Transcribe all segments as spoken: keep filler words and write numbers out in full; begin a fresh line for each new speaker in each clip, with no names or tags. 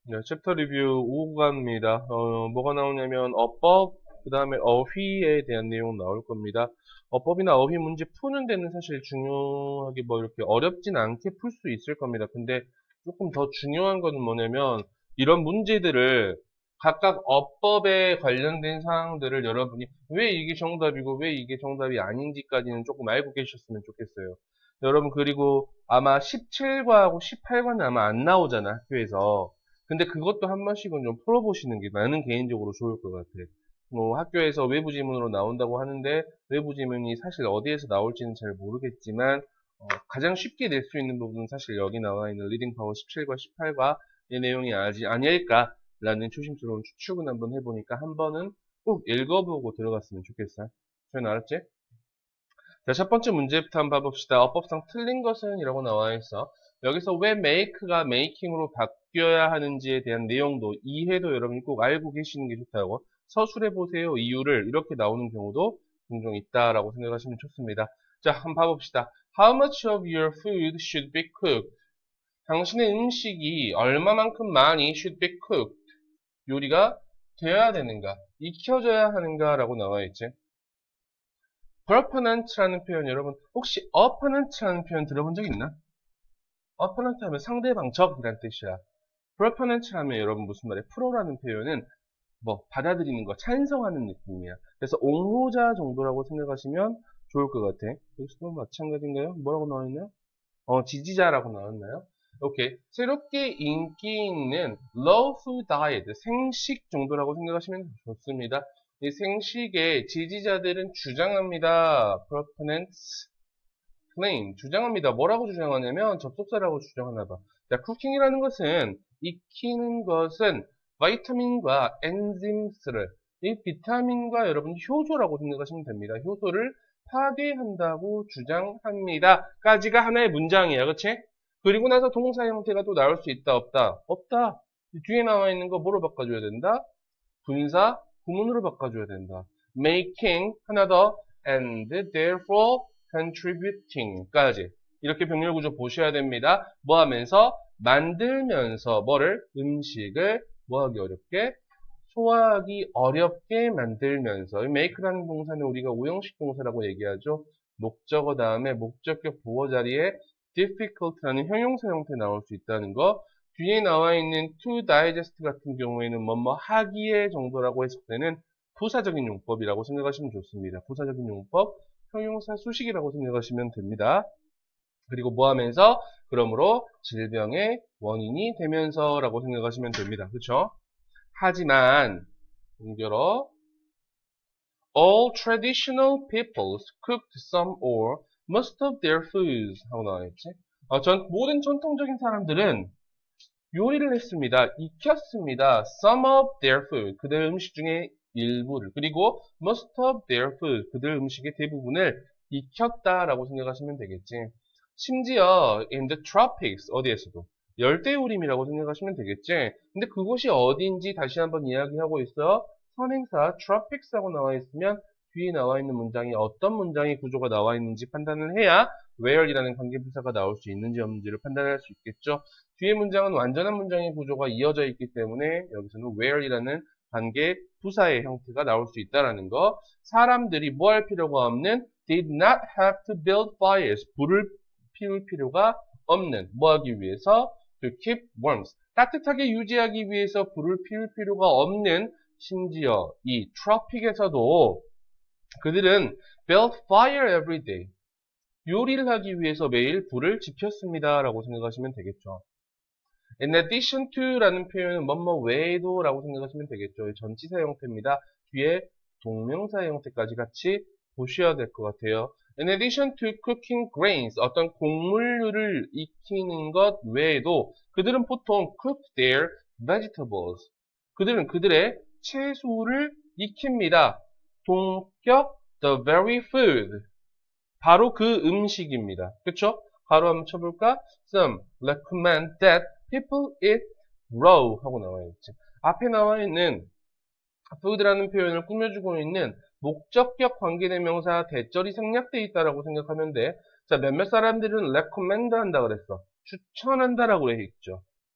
네, 챕터 리뷰 오 강입니다. 어, 뭐가 나오냐면 어법, 그 다음에 어휘에 대한 내용 나올 겁니다. 어법이나 어휘 문제 푸는 데는 사실 중요하게 뭐 이렇게 어렵진 않게 풀 수 있을 겁니다. 근데 조금 더 중요한 건 뭐냐면 이런 문제들을 각각 어법에 관련된 사항들을 여러분이 왜 이게 정답이고 왜 이게 정답이 아닌지까지는 조금 알고 계셨으면 좋겠어요. 여러분 그리고 아마 십칠 과하고 십팔 과는 아마 안 나오잖아, 학교에서. 근데 그것도 한 번씩은 좀 풀어보시는 게 나는 개인적으로 좋을 것 같아. 뭐 학교에서 외부 지문으로 나온다고 하는데 외부 지문이 사실 어디에서 나올지는 잘 모르겠지만 어, 가장 쉽게 낼 수 있는 부분은 사실 여기 나와 있는 리딩 파워 십칠 과 십팔 과의 내용이 아지 아닐까라는 조심스러운 추측은 한번 해보니까 한 번은 꼭 읽어보고 들어갔으면 좋겠어. 저는 알았지? 자, 첫 번째 문제부터 한번 봐봅시다. 어법상 틀린 것은 이라고 나와 있어. 여기서 왜 make가 making으로 바뀌어야 하는지에 대한 내용도 이해도 여러분이 꼭 알고 계시는 게 좋다고. 서술해 보세요. 이유를 이렇게 나오는 경우도 종종 있다라고 생각하시면 좋습니다. 자, 한번 봐봅시다. How much of your food should be cooked? 당신의 음식이 얼마만큼 많이 should be cooked? 요리가 되어야 되는가? 익혀져야 하는가라고 나와 있지. permanent라는 표현 여러분 혹시 opponent라는 표현 들어본 적 있나? opponent 하면 상대방 적이란 뜻이야. permanent 하면 여러분 무슨 말이야? 프로라는 표현은 뭐 받아들이는 거, 찬성하는 느낌이야. 그래서 옹호자 정도라고 생각하시면 좋을 것 같아. 여기서도 마찬가지인가요? 뭐라고 나와있나요? 어, 지지자라고 나왔나요? 오케이. 새롭게 인기 있는 low food diet, 생식 정도라고 생각하시면 좋습니다. 이 생식의 지지자들은 주장합니다. proponents claim, 주장합니다. 뭐라고 주장하냐면 접속사라고 주장하나 봐. 자, 쿠킹이라는 것은, 익히는 것은 바이타민과 엔짐스를, 이 비타민과 여러분 효소라고 생각하시면 됩니다. 효소를 파괴한다고 주장합니다. 까지가 하나의 문장이야. 그치? 그리고 나서 동사 형태가 또 나올 수 있다, 없다? 없다. 뒤에 나와 있는 거 뭐로 바꿔줘야 된다? 분사, 구문으로 바꿔줘야 된다. making, 하나 더, and therefore contributing까지. 이렇게 병렬 구조 보셔야 됩니다. 뭐 하면서? 만들면서 뭐를? 음식을 뭐하기 어렵게? 소화하기 어렵게 만들면서. make라는 동사는 우리가 오형식 동사라고 얘기하죠. 목적어 다음에 목적격 보어 자리에 difficult라는 형용사 형태 나올 수 있다는 거. 뒤에 나와 있는 to digest 같은 경우에는 뭐뭐 하기에 정도라고 해석되는 부사적인 용법이라고 생각하시면 좋습니다. 부사적인 용법, 형용사 수식이라고 생각하시면 됩니다. 그리고 뭐 하면서? 그러므로 질병의 원인이 되면서라고 생각하시면 됩니다. 그렇죠? 하지만 연결어 all traditional peoples cooked some or most of their foods 하고 나와있지. 어, 전, 모든 전통적인 사람들은 요리를 했습니다. 익혔습니다. some of their food 그들 음식 중에 일부를 그리고 most of their food 그들 음식의 대부분을 익혔다라고 생각하시면 되겠지. 심지어 in the tropics 어디에서도 열대우림이라고 생각하시면 되겠지. 근데 그곳이 어디인지 다시 한번 이야기하고 있어. 선행사 tropics하고 나와 있으면 뒤에 나와 있는 문장이 어떤 문장의 구조가 나와 있는지 판단을 해야 where이라는 관계부사가 나올 수 있는지 없는지를 판단할 수 있겠죠. 뒤에 문장은 완전한 문장의 구조가 이어져 있기 때문에 여기서는 where이라는 관계 부사의 형태가 나올 수 있다는 거. 사람들이 뭐 할 필요가 없는 did not have to build fires. 불을 피울 필요가 없는 뭐 하기 위해서 to keep warm. 따뜻하게 유지하기 위해서 불을 피울 필요가 없는 심지어 이 트로픽에서도 그들은 built fire every day. 요리를 하기 위해서 매일 불을 지폈습니다. 라고 생각하시면 되겠죠. In addition to 라는 표현은 뭐뭐 외에도 라고 생각하시면 되겠죠. 전치사 형태입니다. 뒤에 동명사 형태까지 같이 보셔야 될 것 같아요. In addition to cooking grains, 어떤 곡물류를 익히는 것 외에도 그들은 보통 cook their vegetables. 그들은 그들의 채소를 익힙니다. 동격 the very food. 바로 그 음식입니다. 그쵸? 바로 한번 쳐볼까? Some recommend that people eat raw 하고 나와 있지. 앞에 나와 있는 food라는 표현을 꾸며주고 있는 목적격 관계대명사 대절이 생략되어 있다라고 생각하면 돼. 자, 몇몇 사람들은 recommend 한다 그랬어. 추천한다라고 해 있죠.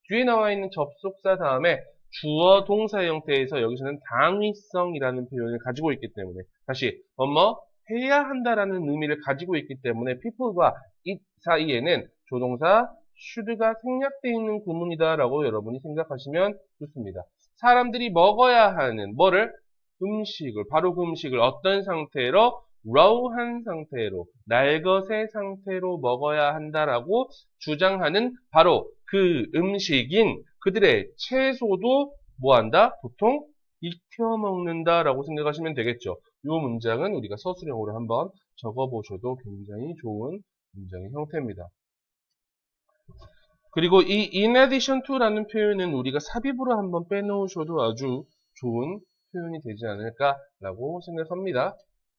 뒤에 나와 있는 접속사 다음에 주어 동사의 형태에서 여기서는 당위성이라는 표현을 가지고 있기 때문에 다시 뭐뭐 해야 한다라는 의미를 가지고 있기 때문에 people과 it 사이에는 조동사 should가 생략되어 있는 구문이다라고 여러분이 생각하시면 좋습니다. 사람들이 먹어야 하는 뭐를? 음식을, 바로 그 음식을 어떤 상태로? raw한 상태로, 날것의 상태로 먹어야 한다라고 주장하는 바로 그 음식인 그들의 채소도 뭐한다? 보통 익혀 먹는다라고 생각하시면 되겠죠. 이 문장은 우리가 서술형으로 한번 적어보셔도 굉장히 좋은 문장의 형태입니다. 그리고 이 in addition to라는 표현은 우리가 삽입으로 한번 빼놓으셔도 아주 좋은 표현이 되지 않을까라고 생각합니다.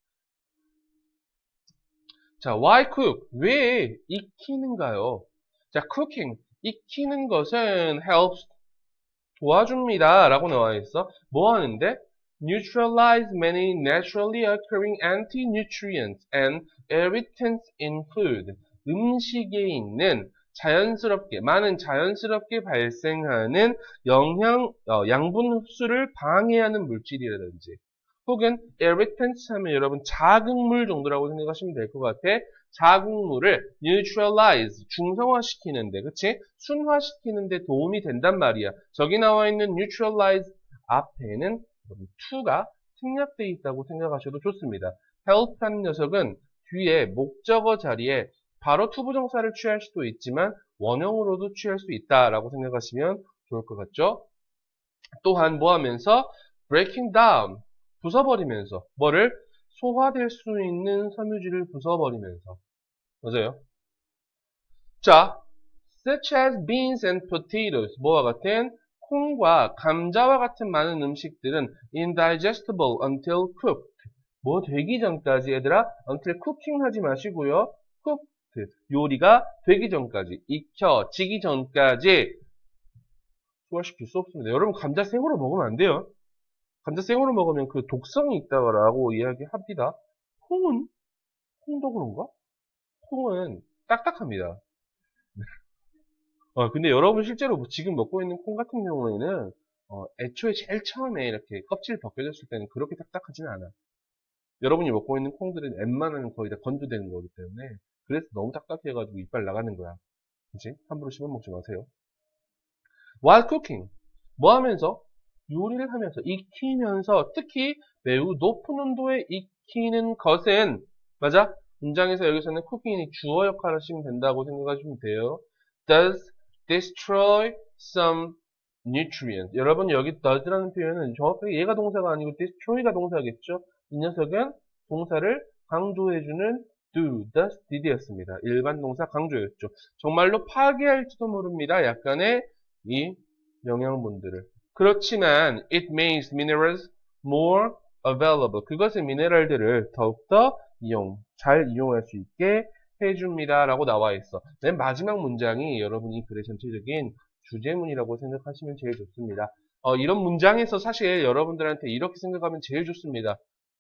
자, why cook? 왜 익히는가요? 자, cooking. 익히는 것은 helps. 도와줍니다. 라고 나와 있어. 뭐 하는데? Neutralize many naturally occurring anti-nutrients and irritants in food. 음식에 있는 자연스럽게, 많은 자연스럽게 발생하는 영양, 어, 양분 흡수를 방해하는 물질이라든지, 혹은 irritants 하면 여러분 자극물 정도라고 생각하시면 될 것 같아. 자극물을 neutralize, 중성화시키는데, 그치? 순화시키는데 도움이 된단 말이야. 저기 나와 있는 neutralize 앞에는 to가 생략되어 있다고 생각하셔도 좋습니다. help하는 녀석은 뒤에 목적어 자리에 바로 투부정사를 취할 수도 있지만 원형으로도 취할 수 있다라고 생각하시면 좋을 것 같죠? 또한 뭐 하면서 breaking down, 부숴버리면서 뭐를? 소화될 수 있는 섬유질을 부숴버리면서. 맞아요. 자, such as beans and potatoes, 뭐와 같은 콩과 감자와 같은 많은 음식들은 indigestible until cooked. 뭐 되기 전까지 얘들아 until cooking 하지 마시고요. cooked, 요리가 되기 전까지, 익혀지기 전까지 소화시킬 수 없습니다. 여러분 감자 생으로 먹으면 안 돼요. 감자 생으로 먹으면 그 독성이 있다고 이야기합니다. 콩은? 콩도 그런가? 콩은 딱딱합니다. 어, 근데 여러분 실제로 지금 먹고 있는 콩 같은 경우에는 어, 애초에 제일 처음에 이렇게 껍질 벗겨졌을 때는 그렇게 딱딱하지는 않아. 여러분이 먹고 있는 콩들은 웬만하면 거의 다 건조되는 거기 때문에 그래서 너무 딱딱해가지고 이빨 나가는 거야. 그치? 함부로 씹어 먹지 마세요. While cooking, 뭐 하면서? 요리를 하면서, 익히면서, 특히 매우 높은 온도에 익히는 것은, 맞아? 문장에서 여기서는 cooking이 주어 역할을 하시면 된다고 생각하시면 돼요. Does destroy some nutrients. 여러분 여기 does라는 표현은 정확하게 얘가 동사가 아니고 destroy가 동사겠죠? 이 녀석은 동사를 강조해주는 do, does, did였습니다. 일반 동사 강조였죠. 정말로 파괴할지도 모릅니다. 약간의 이 영양분들을. 그렇지만 it makes minerals more available. 그것은 미네랄들을 더욱더 이용, 잘 이용할 수 있게 해줍니다. 라고 나와 있어. 맨 마지막 문장이 여러분이 글의 전체적인 주제문이라고 생각하시면 제일 좋습니다. 어, 이런 문장에서 사실 여러분들한테 이렇게 생각하면 제일 좋습니다.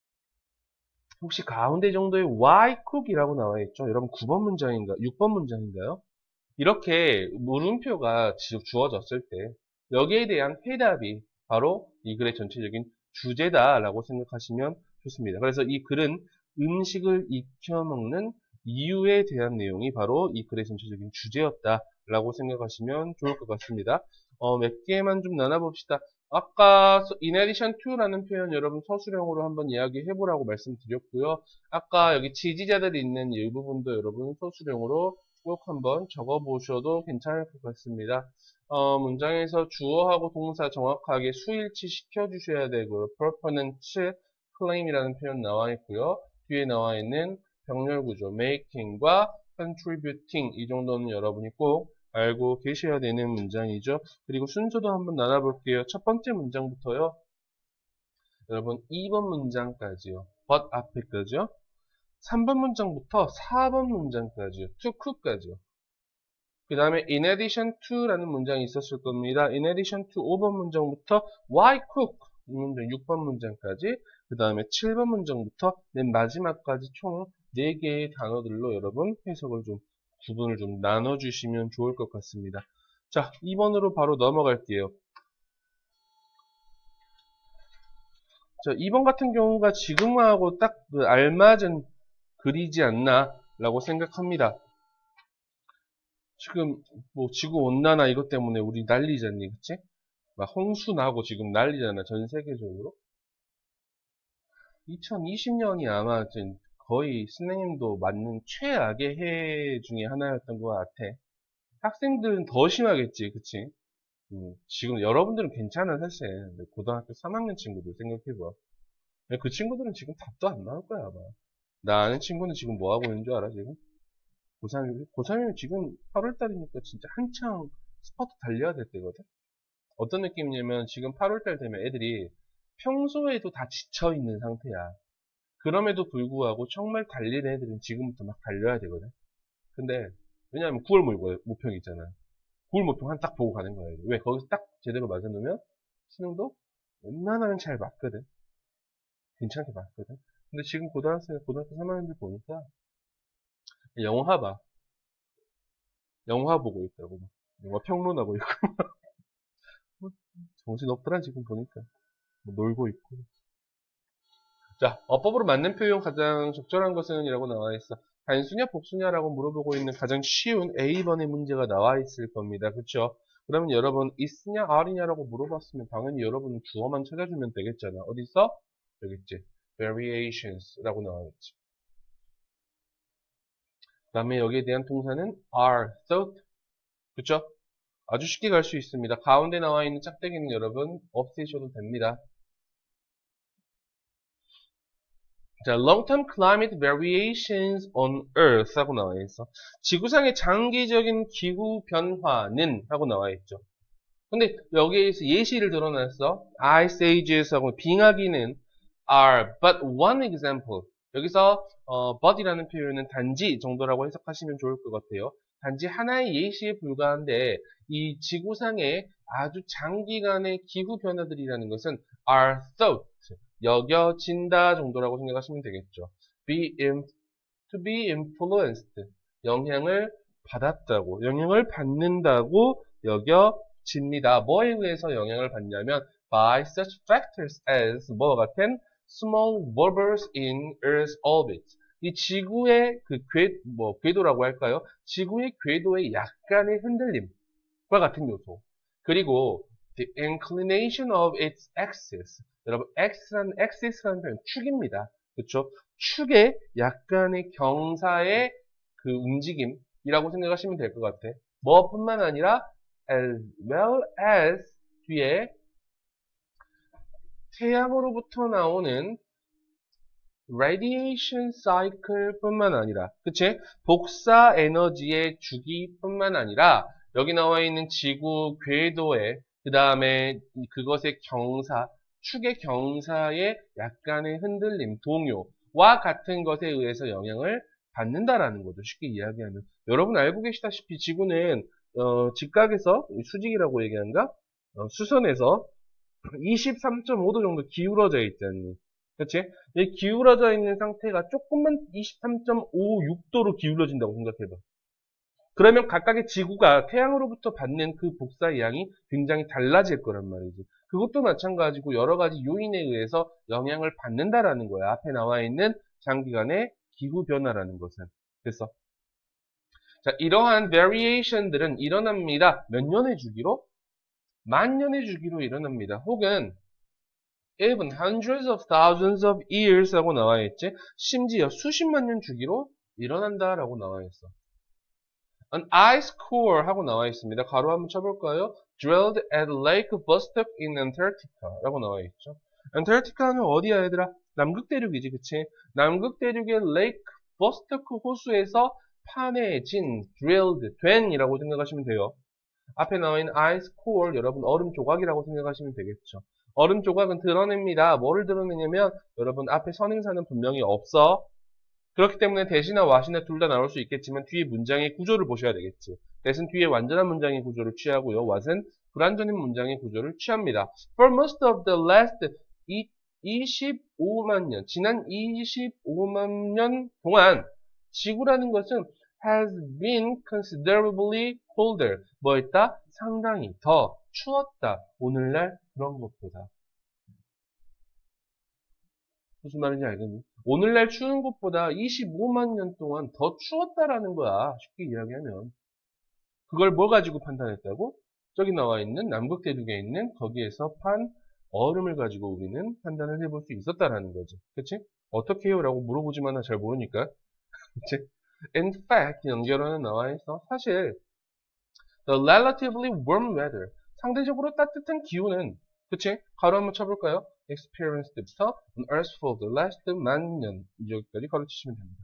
혹시 가운데 정도에 why cook이라고 나와 있죠? 여러분 구 번 문장인가, 육 번 문장인가요? 이렇게 물음표가 주어졌을 때 여기에 대한 해답이 바로 이 글의 전체적인 주제다라고 생각하시면 좋습니다. 그래서 이 글은 음식을 익혀 먹는 이유에 대한 내용이 바로 이 글의 전체적인 주제였다라고 생각하시면 좋을 것 같습니다. 어, 몇 개만 좀 나눠봅시다. 아까 in addition to라는 표현 여러분 서술형으로 한번 이야기해보라고 말씀드렸고요. 아까 여기 지지자들이 있는 일부분도 여러분 서술형으로 꼭 한번 적어보셔도 괜찮을 것 같습니다. 어, 문장에서 주어하고 동사 정확하게 수일치 시켜주셔야 되고요. permanent claim이라는 표현 나와 있고요. 뒤에 나와 있는 병렬 구조 making과 contributing 이 정도는 여러분이 꼭 알고 계셔야 되는 문장이죠. 그리고 순서도 한번 나눠볼게요. 첫 번째 문장부터요. 여러분 이 번 문장까지요. but 앞에까지요. 삼 번 문장부터 사 번 문장까지요. to cook까지요. 그 다음에 in addition to라는 문장이 있었을 겁니다. in addition to 오 번 문장부터 why cook 이 문장 육 번 문장까지 그 다음에 칠 번 문장부터 맨 마지막까지 총 네 개의 단어들로 여러분 해석을 좀 구분을 좀 나눠주시면 좋을 것 같습니다. 자, 이 번으로 바로 넘어갈게요. 자, 이 번 같은 경우가 지금하고 딱 그 알맞은 글이지 않나 라고 생각합니다. 지금 뭐 지구 온난화 이것 때문에 우리 난리잖니, 그치? 막 홍수 나고 지금 난리잖아, 전 세계적으로. 이천이십 년이 아마 거의 선생님도 맞는 최악의 해 중에 하나였던 것 같아. 학생들은 더 심하겠지, 그치? 음, 지금 여러분들은 괜찮아, 사실. 고등학교 삼 학년 친구들 생각해봐. 그 친구들은 지금 답도 안 나올 거야, 아마. 나 아는 친구는 지금 뭐 하고 있는 줄 알아, 지금? 고삼이면, 고삼이면 지금 팔월 달이니까 진짜 한창 스퍼트 달려야 될 때거든? 어떤 느낌이냐면 지금 팔월 달 되면 애들이 평소에도 다 지쳐있는 상태야. 그럼에도 불구하고 정말 달리는 애들은 지금부터 막 달려야 되거든? 근데, 왜냐면 구월 모평이 있잖아. 구월 모평 한 딱 보고 가는 거야. 왜? 거기서 딱 제대로 맞아놓으면 수능도 웬만하면 잘 맞거든. 괜찮게 맞거든. 근데 지금 고등학생, 고등학교 삼 학년들 보니까 영화 봐. 영화 보고 있다고. 영화 평론하고 있고. 정신 없더라, 지금 보니까. 뭐 놀고 있고. 자, 어법으로 맞는 표현 가장 적절한 것은? 이라고 나와 있어. 단수냐, 복수냐라고 물어보고 있는 가장 쉬운 에이 번의 문제가 나와 있을 겁니다. 그쵸? 그러면 여러분, is냐, are냐라고 물어봤으면 당연히 여러분은 주어만 찾아주면 되겠잖아. 어디 있어? 여기 있지. variations라고 나와 있지. 그 다음에 여기에 대한 동사는 are, thought. 그쵸? 아주 쉽게 갈 수 있습니다. 가운데 나와 있는 짝대기는 여러분 없애셔도 됩니다. 자, long-term climate variations on Earth 하고 나와 있어. 지구상의 장기적인 기후 변화는 하고 나와 있죠. 근데 여기에서 예시를 들어놨어. ice ages 하고 빙하기는 are but one example. 여기서 어, but이라는 표현은 단지 정도라고 해석하시면 좋을 것 같아요. 단지 하나의 예시에 불과한데 이 지구상의 아주 장기간의 기후 변화들이라는 것은 are thought, 여겨진다 정도라고 생각하시면 되겠죠. be in, to be influenced, 영향을 받았다고, 영향을 받는다고 여겨집니다. 뭐에 의해서 영향을 받냐면 by such factors as 뭐와 같은 small wobbles in Earth's orbit. 이 지구의 그 궤, 뭐, 궤도라고 할까요? 지구의 궤도의 약간의 흔들림과 같은 요소. 그리고 the inclination of its axis. 여러분, x라는, axis라는 표현, 축입니다. 그쵸? 축의 약간의 경사의 그 움직임이라고 생각하시면 될 것 같아. 뭐뿐만 아니라 as well as 뒤에 태양으로부터 나오는 radiation cycle 뿐만 아니라, 그치? 복사 에너지의 주기뿐만 아니라, 여기 나와 있는 지구 궤도의, 그 다음에 그것의 경사, 축의 경사의 약간의 흔들림, 동요와 같은 것에 의해서 영향을 받는다라는 거죠. 쉽게 이야기하면. 여러분 알고 계시다시피 지구는, 어, 직각에서, 수직이라고 얘기한가? 어, 수선에서 이십삼 점 오 도 정도 기울어져 있잖니. 그치? 이 기울어져 있는 상태가 조금만 이십삼 점 오육 도로 기울어진다고 생각해봐. 그러면 각각의 지구가 태양으로부터 받는 그 복사의 양이 굉장히 달라질 거란 말이지. 그것도 마찬가지고 여러 가지 요인에 의해서 영향을 받는다라는 거야. 앞에 나와 있는 장기간의 기후 변화라는 것은. 그래서 자, 이러한 variation들은 일어납니다. 몇 년의 주기로? 만 년의 주기로 일어납니다. 혹은 even hundreds of thousands of years 하고 나와 있지. 심지어 수십만 년 주기로 일어난다 라고 나와 있어. An ice core 하고 나와 있습니다. 가로 한번 쳐볼까요? Drilled at Lake Vostok in Antarctica 라고 나와 있죠. 안타르티카는 어디야 얘들아? 남극 대륙이지, 그치? 남극 대륙의 Lake Vostok 호수에서 파내진, drilled, 된이라고 생각하시면 돼요. 앞에 나와 있는 ice core, 여러분 얼음 조각이라고 생각하시면 되겠죠. 얼음 조각은 드러냅니다. 뭐를 드러내냐면 여러분 앞에 선행사는 분명히 없어. 그렇기 때문에 대시나 와시나 둘 다 나올 수 있겠지만 뒤에 문장의 구조를 보셔야 되겠지. 대신 뒤에 완전한 문장의 구조를 취하고요. what은 불완전한 문장의 구조를 취합니다. For most of the last 이십오만 년, 지난 이십오만 년 동안 지구라는 것은 has been considerably colder. 뭐 했다? 상당히 더 추웠다. 오늘날 그런 것보다. 무슨 말인지 알겠니? 오늘날 추운 것보다 이십오만 년 동안 더 추웠다라는 거야. 쉽게 이야기하면. 그걸 뭐 가지고 판단했다고? 저기 나와 있는 남극대륙에 있는 거기에서 판 얼음을 가지고 우리는 판단을 해볼 수 있었다라는 거지. 그치? 어떻게 해요? 라고 물어보지만 나 잘 모르니까. 그치? In fact, 연결어는 나와 있어. 사실, the relatively warm weather, 상대적으로 따뜻한 기후는, 그치? 가로 한번 쳐볼까요? experienced부터 on earth for the last 만 년. 여기까지 가로치시면 됩니다.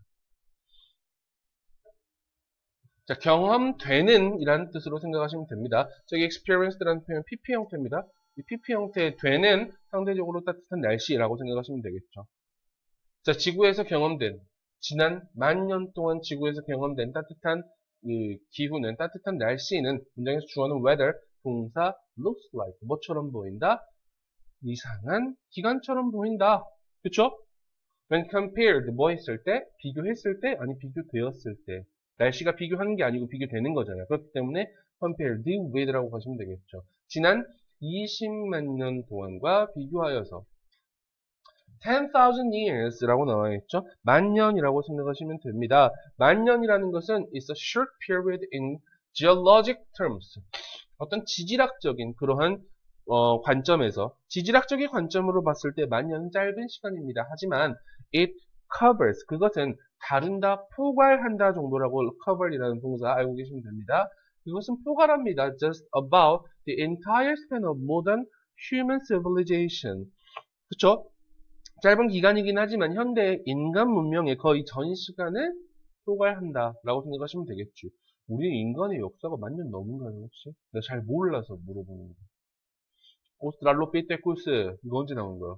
자, 경험되는 이라는 뜻으로 생각하시면 됩니다. 저기 experienced라는 표현 피피 형태입니다. 이 피피 형태의 되는 상대적으로 따뜻한 날씨라고 생각하시면 되겠죠. 자, 지구에서 경험된, 지난 만 년 동안 지구에서 경험된 따뜻한 이 기후는, 따뜻한 날씨는 문장에서 주어는 weather, 동사 looks like, 뭐처럼 보인다? 이상한 기간처럼 보인다. 그쵸? When compared, 뭐 했을 때? 비교했을 때? 아니, 비교되었을 때. 날씨가 비교하는 게 아니고 비교되는 거잖아요. 그렇기 때문에 compared with라고 하시면 되겠죠. 지난 이십만 년 동안과 비교하여서 ten thousand years라고 나와 있죠. 만 년이라고 생각하시면 됩니다. 만 년이라는 것은 is a short period in geologic terms. 어떤 지질학적인 그러한 어, 관점에서 지질학적인 관점으로 봤을 때 만 년은 짧은 시간입니다. 하지만 it covers, 그것은 다룬다, 포괄한다 정도라고 cover이라는 동사 알고 계시면 됩니다. 그것은 포괄합니다. Just about the entire span of modern human civilization. 그쵸? 짧은 기간이긴 하지만 현대 인간 문명의 거의 전 시간을 포괄한다 라고 생각하시면 되겠죠. 우리 인간의 역사가 만 년 넘은가요 혹시? 내가 잘 몰라서 물어보는 거예요. 오스트랄로피테쿠스 이거 언제 나온 거야?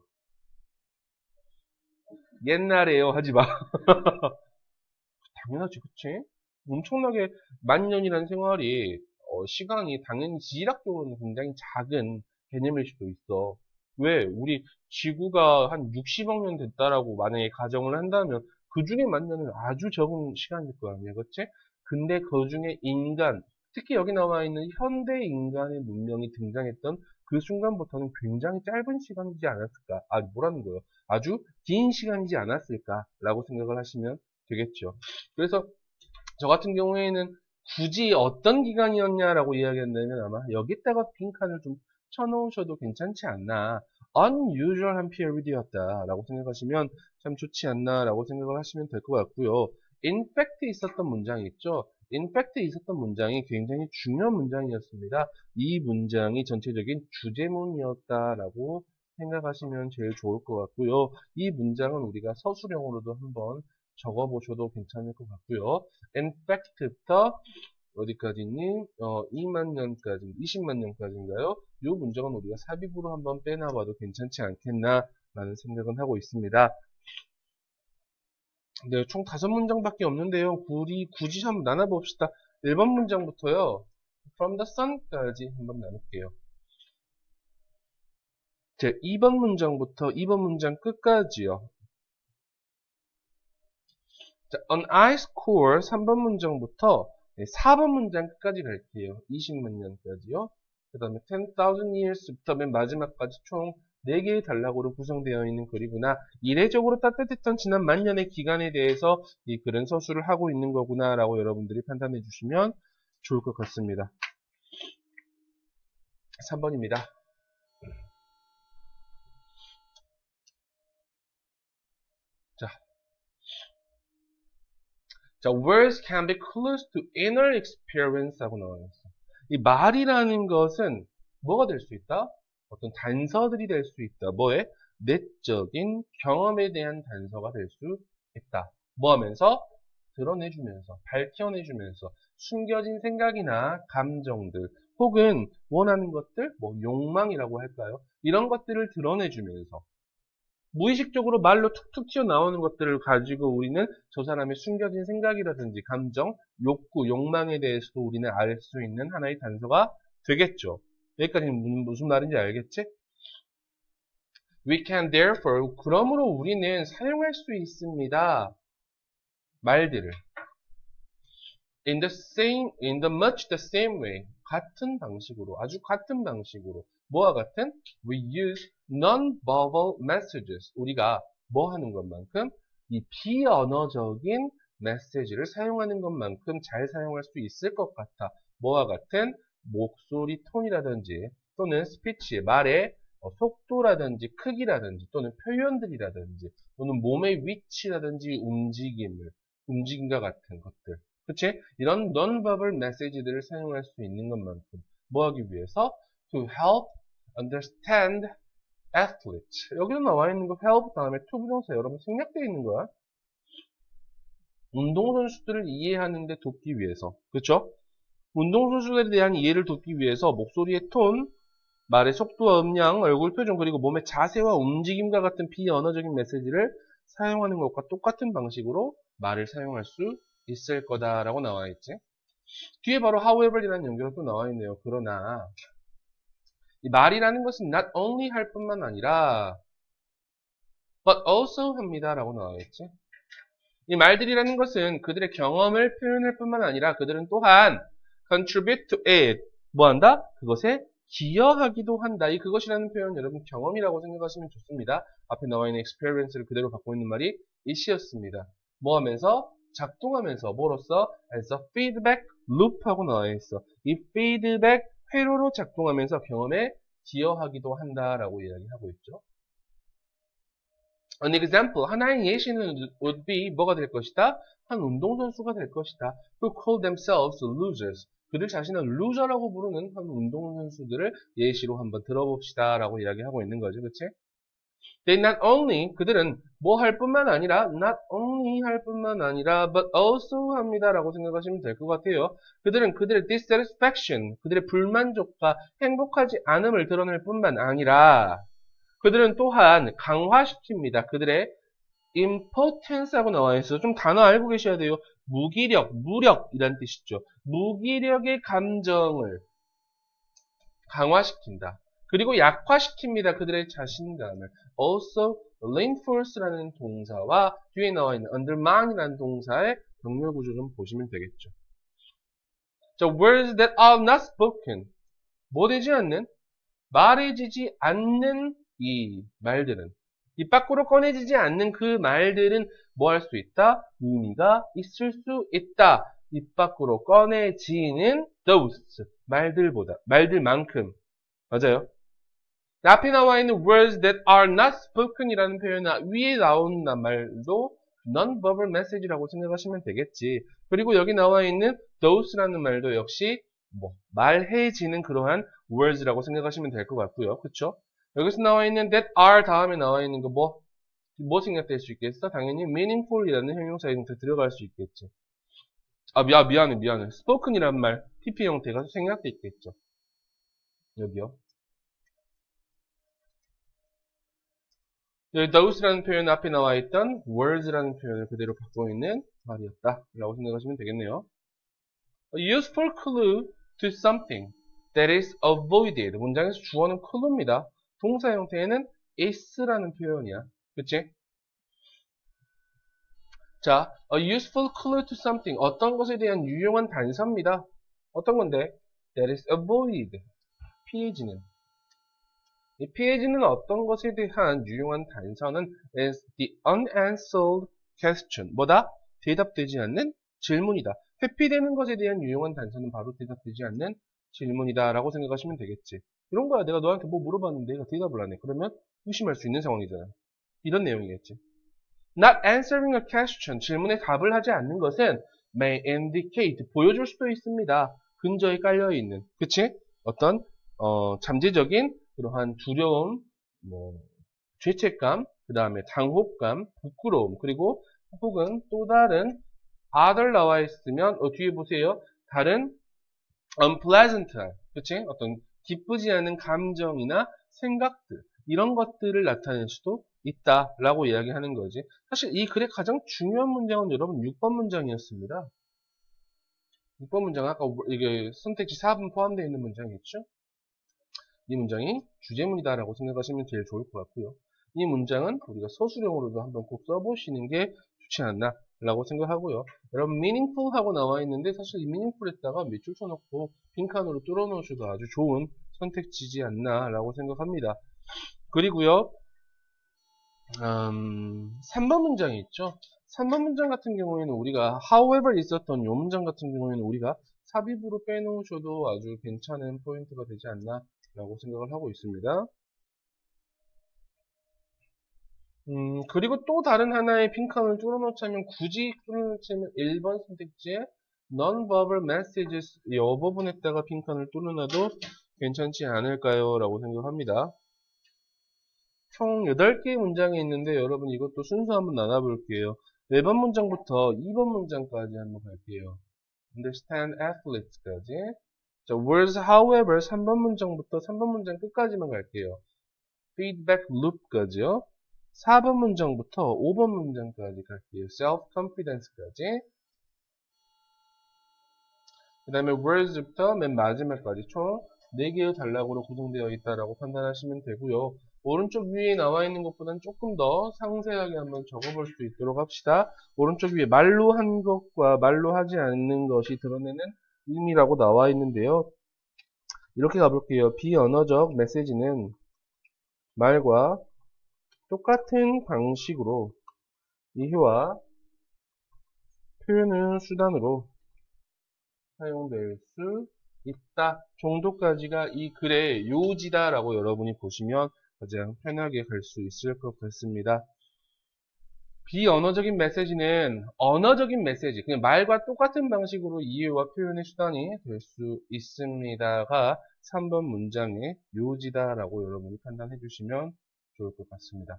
옛날에요 하지마. 당연하지, 그치? 엄청나게 만 년이라는 생활이 어, 시간이 당연히 지질학적으로는 굉장히 작은 개념일 수도 있어. 왜? 우리 지구가 한 육십억 년 됐다라고 만약에 가정을 한다면 그 중에 만 년은 아주 적은 시간일 거 아니야, 그치? 근데 그 중에 인간, 특히 여기 나와 있는 현대 인간의 문명이 등장했던 그 순간부터는 굉장히 짧은 시간이지 않았을까? 아, 뭐라는 거예요? 아주 긴 시간이지 않았을까라고 생각을 하시면 되겠죠. 그래서 저 같은 경우에는 굳이 어떤 기간이었냐라고 이야기한다면 아마 여기다가 빈칸을 좀 쳐놓으셔도 괜찮지 않나. unusual한 period이었다라고 생각하시면 참 좋지 않나라고 생각을 하시면 될 것 같고요. in fact 있었던 문장이 있죠. in fact 있었던 문장이 굉장히 중요한 문장이었습니다. 이 문장이 전체적인 주제문이었다라고 생각하시면 제일 좋을 것 같고요. 이 문장은 우리가 서술형으로도 한번 적어보셔도 괜찮을 것 같고요. in fact부터 어디까지니? 어, 이만 년까지, 이십만 년까지인가요? 이 문장은 우리가 삽입으로 한번 빼놔봐도 괜찮지 않겠나 라는 생각은 하고 있습니다. 네, 총 다섯 문장밖에 없는데요. 굳이, 굳이 한번 나눠봅시다. 일 번 문장부터요. from the sun까지 한번 나눌게요. 자, 이 번 문장부터 이 번 문장 끝까지요. 자, on ice core 삼 번 문장부터 네, 사 번 문장 끝까지 갈게요. 이십만 년까지요. 그 다음에 ten thousand years부터 맨 마지막까지 총 네 개의 단락으로 구성되어 있는 글이구나. 이례적으로 따뜻했던 지난 만 년의 기간에 대해서 이 글은 서술을 하고 있는 거구나 라고 여러분들이 판단해 주시면 좋을 것 같습니다. 삼 번입니다. 자, 자, words can be clues to inner experience 하고 나와 있어. 이 말이라는 것은 뭐가 될 수 있다? 어떤 단서들이 될 수 있다. 뭐에? 내적인 경험에 대한 단서가 될 수 있다. 뭐 하면서? 드러내주면서, 밝혀내주면서, 숨겨진 생각이나 감정들, 혹은 원하는 것들, 뭐 욕망이라고 할까요? 이런 것들을 드러내주면서, 무의식적으로 말로 툭툭 튀어나오는 것들을 가지고 우리는 저 사람의 숨겨진 생각이라든지 감정, 욕구, 욕망에 대해서도 우리는 알 수 있는 하나의 단서가 되겠죠. 여기까지는 무슨 말인지 알겠지? We can therefore, 그러므로 우리는 사용할 수 있습니다. 말들을. in the same, in the much the same way. 같은 방식으로, 아주 같은 방식으로. 뭐와 같은? We use non-verbal messages. 우리가 뭐 하는 것만큼? 이 비언어적인 메시지를 사용하는 것만큼 잘 사용할 수 있을 것 같아. 뭐와 같은? 목소리 톤이라든지 또는 스피치의 말의 속도라든지 크기라든지 또는 표현들이라든지 또는 몸의 위치라든지 움직임을 움직임과 같은 것들. 그치? 이런 non-verbal 메시지들을 사용할 수 있는 것만큼 뭐 하기 위해서? To help understand athletes. 여기서 나와 있는 거 help 다음에 to 부정사 여러분 생략되어 있는 거야. 운동선수들을 이해하는 데 돕기 위해서. 그쵸? 운동선수들에 대한 이해를 돕기 위해서 목소리의 톤, 말의 속도와 음량, 얼굴 표정, 그리고 몸의 자세와 움직임과 같은 비언어적인 메시지를 사용하는 것과 똑같은 방식으로 말을 사용할 수 있을 거다라고 나와 있지. 뒤에 바로 however이라는 연결이 또 나와 있네요. 그러나 이 말이라는 것은 not only 할 뿐만 아니라 but also 합니다라고 나와 있지. 이 말들이라는 것은 그들의 경험을 표현할 뿐만 아니라 그들은 또한 contribute to it. 뭐 한다? 그것에 기여하기도 한다. 이 그것이라는 표현 여러분 경험이라고 생각하시면 좋습니다. 앞에 나와 있는 experience를 그대로 갖고 있는 말이 it이었습니다. 뭐 하면서? 작동하면서 뭐로써? as a feedback loop 하고 나와 있어. 이 feedback 회로로 작동하면서 경험에 기여하기도 한다라고 이야기하고 있죠. An example, 하나의 예시는 would be 뭐가 될 것이다? 한 운동선수가 될 것이다. Who call themselves losers. 그들 자신을 loser라고 부르는 한 운동선수들을 예시로 한번 들어봅시다 라고 이야기하고 있는 거죠. 그치? They not only, 그들은 뭐 할 뿐만 아니라, not only 할 뿐만 아니라, but also 합니다 라고 생각하시면 될 것 같아요. 그들은 그들의 dissatisfaction, 그들의 불만족과 행복하지 않음을 드러낼 뿐만 아니라, 그들은 또한 강화시킵니다. 그들의 importance하고 나와 있어요. 좀 단어 알고 계셔야 돼요. 무기력, 무력이란 뜻이죠. 무기력의 감정을 강화시킨다. 그리고 약화시킵니다. 그들의 자신감을. Also reinforce라는 동사와 뒤에 나와 있는 undermine이라는 동사의 병렬 구조 좀 보시면 되겠죠. 자, words that are not spoken. 뭐 되지 않는? 말해지지 않는 이 말들은, 입 밖으로 꺼내지지 않는 그 말들은 뭐 할 수 있다? 의미가 있을 수 있다. 입 밖으로 꺼내지는 those 말들보다, 말들만큼. 맞아요. 앞에 나와 있는 words that are not spoken 이라는 표현 위에 나오는 말도 non-verbal message라고 생각하시면 되겠지. 그리고 여기 나와 있는 those라는 말도 역시 뭐 말해지는 그러한 words라고 생각하시면 될 것 같고요. 그쵸? 여기서 나와 있는 that are 다음에 나와 있는 거 뭐, 뭐 생각될 수 있겠어? 당연히 meaningful이라는 형용사 형태 들어갈 수 있겠지. 아, 미, 미안해, 미안해. spoken이라는 말, 피피 형태가 생략돼 있겠죠. 여기요. 여기 those라는 표현 앞에 나와 있던 words라는 표현을 그대로 갖고 있는 말이었다. 라고 생각하시면 되겠네요. A useful clue to something that is avoided. 문장에서 주어는 clue입니다. 동사 형태에는 is라는 표현이야. 그치? 자, a useful clue to something. 어떤 것에 대한 유용한 단서입니다. 어떤 건데? That is avoided. 피해지는. 이 피해지는 어떤 것에 대한 유용한 단서는 is the unanswered question. 뭐다? 대답되지 않는 질문이다. 회피되는 것에 대한 유용한 단서는 바로 대답되지 않는 질문이다 라고 생각하시면 되겠지. 이런 거야. 내가 너한테 뭐 물어봤는데 내가 대답을 안 해. 그러면 의심할 수 있는 상황이잖아. 이런 내용이겠지. Not answering a question. 질문에 답을 하지 않는 것은 may indicate. 보여줄 수도 있습니다. 근저에 깔려있는. 그치? 어떤 어, 잠재적인 그러한 두려움, 뭐 죄책감, 그 다음에 당혹감, 부끄러움, 그리고 혹은 또 다른 other 나와 있으면 어, 뒤에 보세요. 다른 unpleasant, 그치? 어떤 기쁘지 않은 감정이나 생각들, 이런 것들을 나타낼 수도 있다라고 이야기하는 거지. 사실 이 글의 가장 중요한 문장은 여러분 육 번 문장이었습니다. 육 번 문장, 아까 이게 선택지 사 번 포함되어 있는 문장이 있죠? 이 문장이 주제문이다라고 생각하시면 제일 좋을 것 같고요. 이 문장은 우리가 서술형으로도 한번 꼭 써보시는 게 좋지 않나 라고 생각하고요. 여러분 meaningful 하고 나와 있는데 사실 이 meaningful에다가 밑줄 쳐놓고 빈칸으로 뚫어 놓으셔도 아주 좋은 선택지지 않나 라고 생각합니다. 그리고요 음, 삼 번 문장이 있죠. 삼 번 문장 같은 경우에는 우리가 however 있었던 이 문장 같은 경우에는 우리가 삽입으로 빼놓으셔도 아주 괜찮은 포인트가 되지 않나 라고 생각을 하고 있습니다. 음, 그리고 또 다른 하나의 빈칸을 뚫어놓자면 굳이 뚫어놓자면 일 번 선택지에 non-verbal messages 이 부분에다가 빈칸을 뚫어놔도 괜찮지 않을까요? 라고 생각합니다. 총 여덟 개의 문장이 있는데 여러분 이것도 순서 한번 나눠볼게요. 네 번 문장부터 이 번 문장까지 한번 갈게요. understand athletes까지. 자, words however 삼 번 문장부터 삼 번 문장 끝까지만 갈게요. feedback loop까지요. 사 번 문장부터 오 번 문장까지 갈게요. self-confidence까지. 그 다음에 words부터 맨 마지막까지 총 네 개의 단락으로 구성되어 있다라고 판단하시면 되고요. 오른쪽 위에 나와 있는 것보다는 조금 더 상세하게 한번 적어볼 수 있도록 합시다. 오른쪽 위에 말로 한 것과 말로 하지 않는 것이 드러내는 의미라고 나와 있는데요. 이렇게 가볼게요. 비언어적 메시지는 말과 똑같은 방식으로 이해와 표현의 수단으로 사용될 수 있다 정도까지가 이 글의 요지다 라고 여러분이 보시면 가장 편하게 갈 수 있을 것 같습니다. 비언어적인 메시지는 언어적인 메시지, 그냥 말과 똑같은 방식으로 이해와 표현의 수단이 될 수 있습니다가 삼 번 문장의 요지다 라고 여러분이 판단해 주시면 좋을 것 같습니다.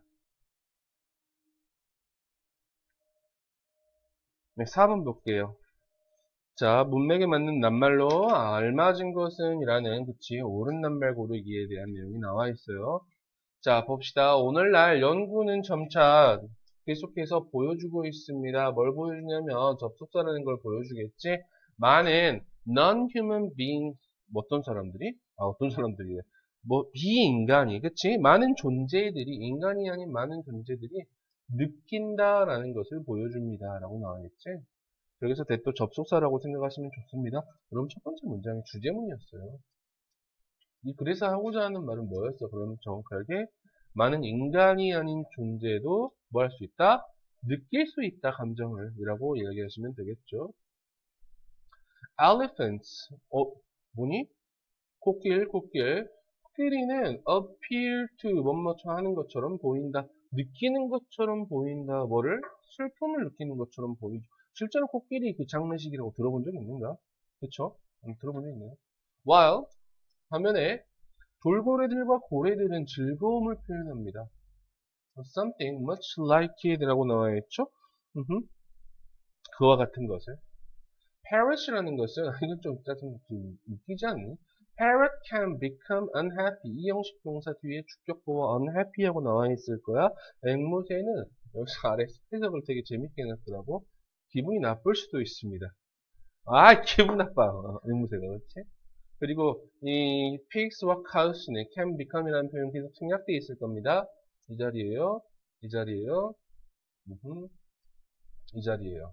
네, 사 번 볼게요. 자, 문맥에 맞는 낱말로 알맞은 것은 이라는 그치 옳은 낱말 고르기에 대한 내용이 나와 있어요. 자, 봅시다. 오늘날 연구는 점차 계속해서 보여주고 있습니다. 뭘 보여주냐면 접속사라는 걸 보여주겠지. 많은 non-human being 어떤 사람들이? 아, 어떤 사람들이래. 뭐 비인간이 그치? 많은 존재들이 인간이 아닌 많은 존재들이 느낀다라는 것을 보여줍니다. 라고 나와있지. 여기서 대또 접속사라고 생각하시면 좋습니다. 그럼 첫 번째 문장이 주제문이었어요. 이 글에서 하고자 하는 말은 뭐였어? 그럼 정확하게 많은 인간이 아닌 존재도 뭐 할 수 있다? 느낄 수 있다 감정을 이라고 이야기하시면 되겠죠. elephants 어 뭐니? 코끼리 코끼리 코끼리는 appear to 뭐뭐처럼 하는 것처럼 보인다. 느끼는 것처럼 보인다. 뭐를? 슬픔을 느끼는 것처럼 보이죠. 실제로 코끼리 그 장례식이라고 들어본 적 있는가? 그쵸? 들어본 적 있나요? while 화면에 돌고래들과 고래들은 즐거움을 표현합니다. something much like it 라고 나와 있죠? 으흠. 그와 같은 것을. parrot이라는 것은 이건 좀, 좀, 좀 웃기지 않니? parrot can become unhappy. 이 형식 동사 뒤에 주격보와 unhappy 하고 나와 있을 거야. 앵무새는 여기서 아래 해석을 되게 재밌게 해놨더라고. 기분이 나쁠 수도 있습니다. 아, 기분 나빠. 어, 앵무새가 그렇지? 그리고 이 pigs와 cows는 can become이라는 표현 계속 생략되어 있을 겁니다. 이 자리에요. 이 자리에요. 음흠. 이 자리에요.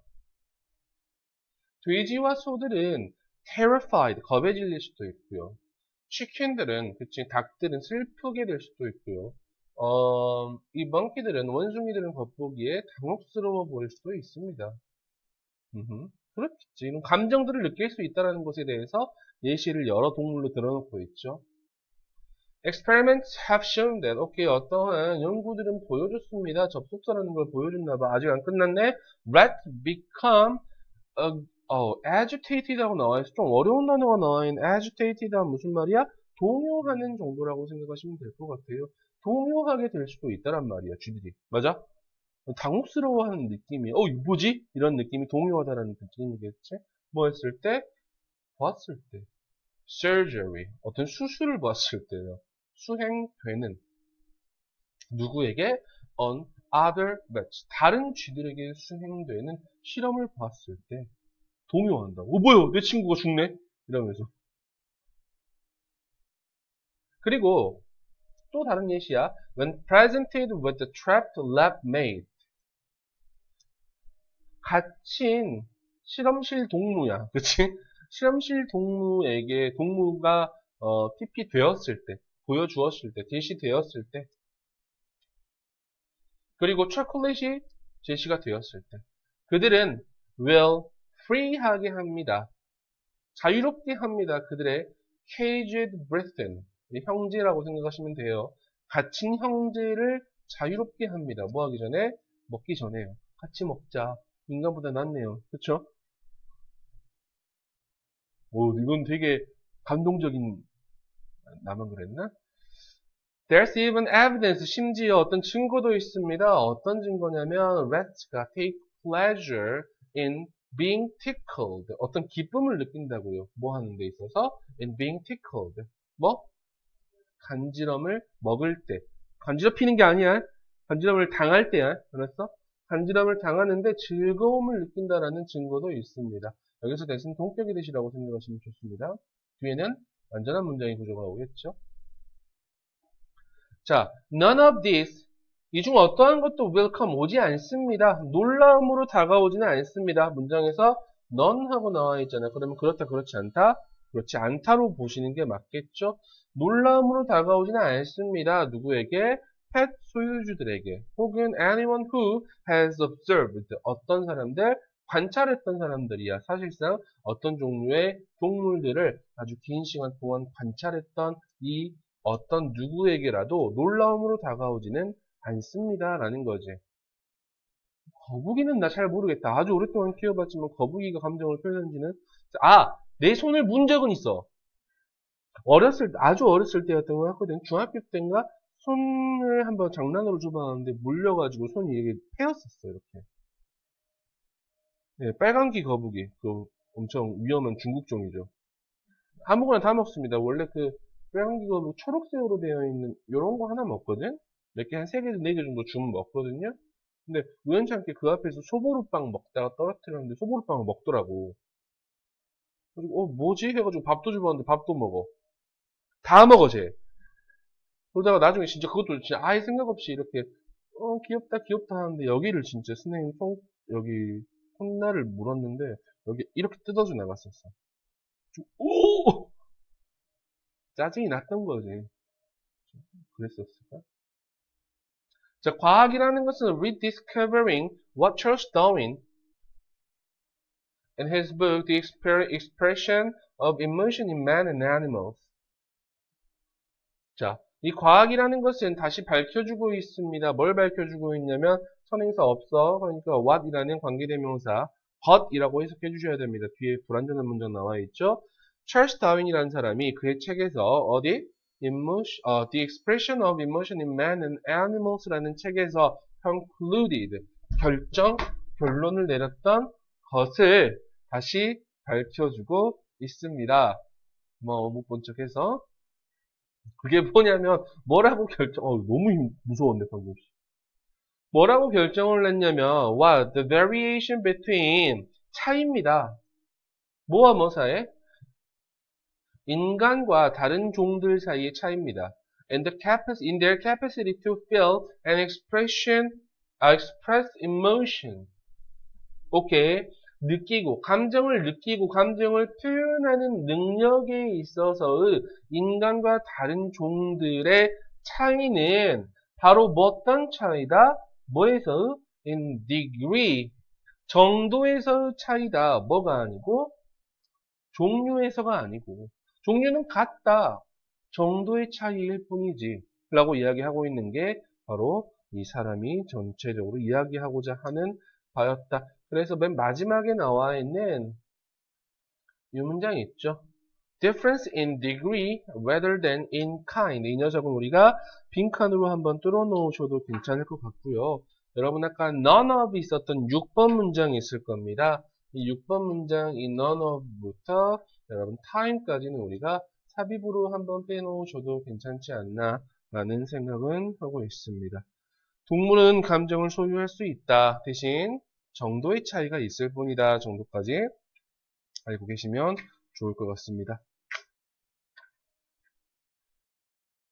돼지와 소들은 terrified, 겁에 질릴 수도 있고요. chicken들은, 그치, 닭들은 슬프게 될 수도 있고요. 어, 이 monkey들은, 원숭이들은 겉보기에 당혹스러워 보일 수도 있습니다. 음흠. 그렇겠지. 이런 감정들을 느낄 수 있다는 것에 대해서 예시를 여러 동물로 들어놓고 있죠. Experiments have shown that, 오케이, 어떠한 연구들은 보여줬습니다. 접속사라는 걸 보여줬나봐. 아직 안 끝났네. Rats become uh, 어, agitated라고 나와있어. 좀 어려운 단어가 나와있는 agitated가 무슨 말이야? 동요하는 정도라고 생각하시면 될 것 같아요. 동요하게 될 수도 있다란 말이야, 쥐들이. 맞아? 당혹스러워하는 느낌이, 어, 이거 뭐지? 이런 느낌이 동요하다라는 느낌이겠지? 뭐 했을 때? 봤을 때. surgery. 어떤 수술을 봤을 때요. 수행되는. 누구에게? on other rats. 다른 쥐들에게 수행되는 실험을 봤을 때. 동요한다. 어, 뭐야? 내 친구가 죽네? 이러면서. 그리고 또 다른 예시야. When presented with the trapped lab mate. 갇힌 실험실 동무야. 그치? 실험실 동무에게, 동무가, 어, 티피 되었을 때, 보여주었을 때, 제시되었을 때, 그리고 초콜릿이 제시가 되었을 때, 그들은 will free하게 합니다. 자유롭게 합니다. 그들의 caged brethren, 형제라고 생각하시면 돼요. 갇힌 형제를 자유롭게 합니다. 뭐 하기 전에? 먹기 전에요. 같이 먹자. 인간보다 낫네요. 그쵸? 오, 이건 되게 감동적인, 나만 그랬나? There's even evidence, 심지어 어떤 증거도 있습니다. 어떤 증거냐면, rats,가 take pleasure in being tickled. 어떤 기쁨을 느낀다고요. 뭐 하는 데 있어서? in being tickled. 뭐? 간지럼을 먹을 때. 간지럽히는 게 아니야. 간지럼을 당할 때야. 알았어? 간지럼을 당하는데 즐거움을 느낀다라는 증거도 있습니다. 여기서 대신 동격이 되시라고 생각하시면 좋습니다. 뒤에는 완전한 문장의 구조가 오겠죠. 자, none of these, 이 중 어떠한 것도 will come, 오지 않습니다. 놀라움으로 다가오지는 않습니다. 문장에서 none 하고 나와 있잖아요. 그러면 그렇다, 그렇지 않다, 그렇지 않다로 보시는 게 맞겠죠. 놀라움으로 다가오지는 않습니다. 누구에게? 펫 소유주들에게, 혹은 anyone who has observed, 어떤 사람들, 관찰했던 사람들이야. 사실상 어떤 종류의 동물들을 아주 긴 시간 동안 관찰했던 이 어떤 누구에게라도 놀라움으로 다가오지는 않습니다. 라는 거지. 거북이는 나 잘 모르겠다. 아주 오랫동안 키워봤지만 거북이가 감정을 표현하는지는. 아! 내 손을 문 적은 있어. 어렸을 때, 아주 어렸을 때였던 것 같거든. 중학교 때인가 손을 한번 장난으로 줘봤는데 물려가지고 손이 이렇게 패였었어. 이렇게. 네, 빨간귀 거북이. 그 엄청 위험한 중국종이죠. 아무거나 다 먹습니다. 원래 그 빨간귀가 뭐 초록색으로 되어 있는 요런 거 하나 먹거든? 몇 개, 한 세 개, 네 개 정도 주면 먹거든요? 근데 우연치 않게 그 앞에서 소보루빵 먹다가 떨어뜨렸는데 소보루빵을 먹더라고. 그리고 어 뭐지? 해가지고 밥도 주봤는데 밥도 먹어. 다 먹어 쟤. 그러다가 나중에 진짜 그것도 진짜 아예 생각 없이 이렇게 어 귀엽다 귀엽다 하는데 여기를 진짜 선생님 손 여기 콧날을 물었는데 여기 이렇게 뜯어져 나갔었어. 오! 짜증이 났던 거지. 그랬었을까? 자, 과학이라는 것은 rediscovering what Charles Darwin in his book The Expression of Emotion in Man and Animals. 자, 이 과학이라는 것은 다시 밝혀주고 있습니다. 뭘 밝혀주고 있냐면 선행사 없어. 그러니까 what이라는 관계대명사 but이라고 해석해 주셔야 됩니다. 뒤에 불완전한 문장 나와 있죠. 찰스 다윈이라는 사람이 그의 책에서 어디? Emotion, uh, The Expression of Emotion in Man and Animals라는 책에서 concluded, 결정, 결론을 내렸던 것을 다시 밝혀주고 있습니다. 뭐 못 본 척해서 그게 뭐냐면 뭐라고 결정? 어 너무 무서웠네 방금. 뭐라고 결정을 냈냐면 what the variation between 차이입니다. 뭐와 뭐 사이에? 인간과 다른 종들 사이의 차이입니다. And the capacity, in their capacity to feel and expression, uh, express emotion. 오케이. 느끼고, 감정을 느끼고, 감정을 표현하는 능력에 있어서의 인간과 다른 종들의 차이는 바로 뭐 어떤 차이다? 뭐에서? In degree. 정도에서의 차이다. 뭐가 아니고? 종류에서가 아니고. 종류는 같다. 정도의 차이일 뿐이지. 라고 이야기하고 있는 게 바로 이 사람이 전체적으로 이야기하고자 하는 바였다. 그래서 맨 마지막에 나와 있는 이 문장이 있죠. Difference in degree rather than in kind. 이 녀석은 우리가 빈칸으로 한번 뚫어 놓으셔도 괜찮을 것 같고요. 여러분 아까 none of 있었던 육 번 문장이 있을 겁니다. 이 육 번 문장, 이 none of부터 여러분 time까지는 우리가 삽입으로 한번 빼놓으셔도 괜찮지 않나 라는 생각은 하고 있습니다. 동물은 감정을 소유할 수 있다. 대신 정도의 차이가 있을 뿐이다 정도까지 알고 계시면 좋을 것 같습니다.